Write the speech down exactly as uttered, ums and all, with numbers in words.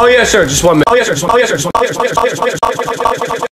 Oh yeah, sure. Just one minute. Oh yeah, sure. Just one. Oh yeah, sure. Just one. Oh yeah, sure. Oh yeah, sure. Oh yeah, sure.